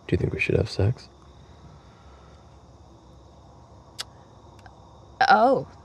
Do you think we should have sex? Oh,